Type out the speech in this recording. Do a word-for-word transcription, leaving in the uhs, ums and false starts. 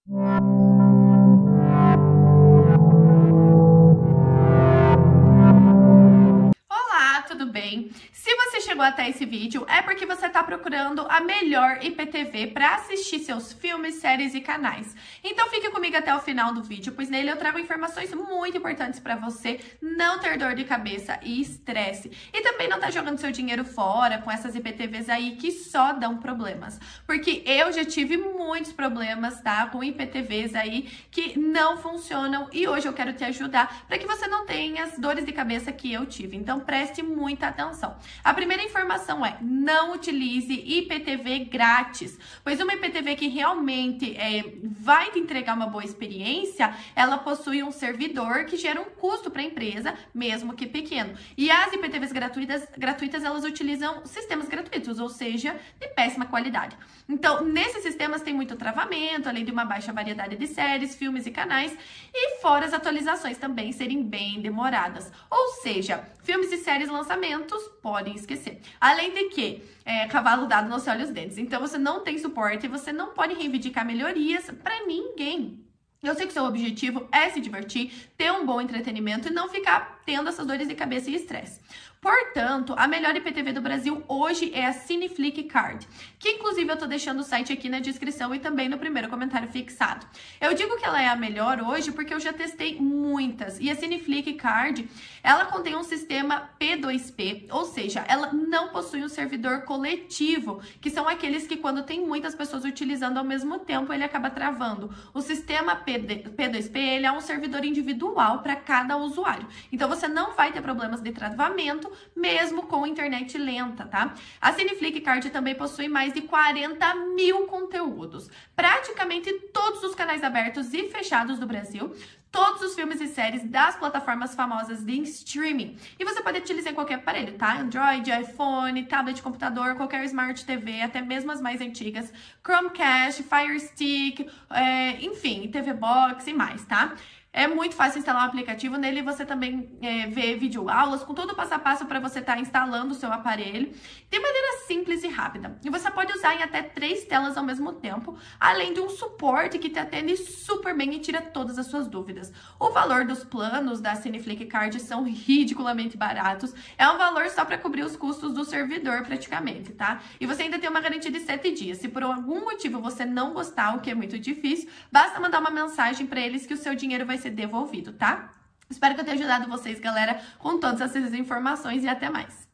Olá, tudo bem? Se você chegou até esse vídeo, é porque você está procurando a melhor I P T V para assistir seus filmes, séries e canais. Então fique comigo até o final do vídeo, pois nele eu trago informações muito importantes para você não ter dor de cabeça e estresse. E também não tá jogando seu dinheiro fora com essas I P T Vs aí que só dão problemas. Porque eu já tive muitos problemas, tá? Com I P T Vs aí que não funcionam e hoje eu quero te ajudar para que você não tenha as dores de cabeça que eu tive. Então preste muita atenção. A primeira informação é: não utilize I P T V grátis, pois uma I P T V que realmente é, vai te entregar uma boa experiência, ela possui um servidor que gera um custo para a empresa, mesmo que pequeno. E as I P T Vs gratuitas, gratuitas, elas utilizam sistemas gratuitos, ou seja, de péssima qualidade. Então, nesses sistemas tem muito travamento, além de uma baixa variedade de séries, filmes e canais, e fora as atualizações também serem bem demoradas. Ou seja, filmes e séries lançamentos podem esquecer. Além de que, é, cavalo dado não se olha os dentes. Então, você não tem suporte e você não pode reivindicar melhorias para ninguém. Eu sei que o seu objetivo é se divertir, ter um bom entretenimento e não ficar tendo essas dores de cabeça e estresse. Portanto, a melhor I P T V do Brasil hoje é a Cineflick Card, que inclusive eu tô deixando o site aqui na descrição e também no primeiro comentário fixado. Eu digo que ela é a melhor hoje porque eu já testei muitas, e a Cineflick Card, ela contém um sistema P dois P, ou seja, ela não possui um servidor coletivo, que são aqueles que quando tem muitas pessoas utilizando ao mesmo tempo, ele acaba travando. O sistema P dois P, ele é um servidor individual para cada usuário. Então você não vai ter problemas de travamento, mesmo com internet lenta, tá? A Cineflick Card também possui mais de quarenta mil conteúdos, praticamente todos os canais abertos e fechados do Brasil, todos os filmes e séries das plataformas famosas de streaming. E você pode utilizar em qualquer aparelho, tá? Android, iPhone, tablet, computador, qualquer Smart T V, até mesmo as mais antigas, Chromecast, Fire Stick, é, enfim, T V Box e mais, tá? É muito fácil instalar um aplicativo, nele você também é, vê videoaulas com todo o passo a passo para você estar tá instalando o seu aparelho de maneira simples e rápida. E você pode usar em até três telas ao mesmo tempo, além de um suporte que te atende super bem e tira todas as suas dúvidas. O valor dos planos da Cineflick Card são ridiculamente baratos, é um valor só para cobrir os custos do servidor praticamente, tá? E você ainda tem uma garantia de sete dias. Se por algum motivo você não gostar, o que é muito difícil, basta mandar uma mensagem para eles que o seu dinheiro vai ser devolvido, tá? Espero que eu tenha ajudado vocês, galera, com todas essas informações e até mais.